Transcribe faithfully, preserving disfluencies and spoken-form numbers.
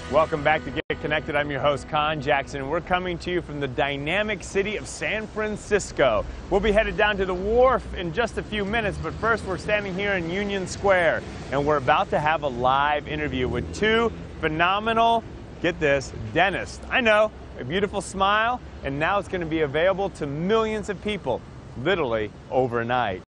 Welcome back to Get Connected. I'm your host, Con Jackson. We're coming to you from the dynamic city of San Francisco. We'll be headed down to the wharf in just a few minutes, but first we're standing here in Union Square, and we're about to have a live interview with two phenomenal, get this, dentists. I know, a beautiful smile, and now it's going to be available to millions of people, literally overnight.